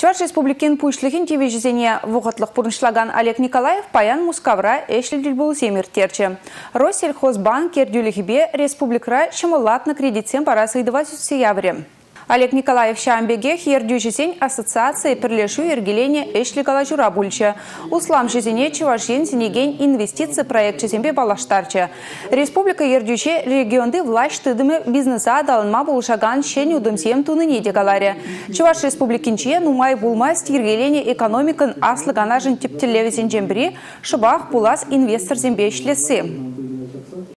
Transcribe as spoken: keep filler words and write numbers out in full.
Чуваш республикин пуйшлыхин тивежизене вуғатлық бұрыншлаган Олег Николаев паян мускавра эшлидил был земер терче. Россельхозбанк кердюлихибе республикра шамалатны кредитсен парасы идывать сеявре. Олег Николаев шамбеге хердюжизень ассоциации прилешу ергеление эшлигала жура бульче. Услам жизене чувашин зенеген инвестиции проект чизембе балаштарче. Республика ердюче регионды власть тыдымы бизнеса далынма булшаган шень удымсем туныне дегаларе. Чуваш республикинче нумай булма стиргеление экономикан аслыганажын типтелевизен жембри шыбах булас инвестор зембе ишлесы.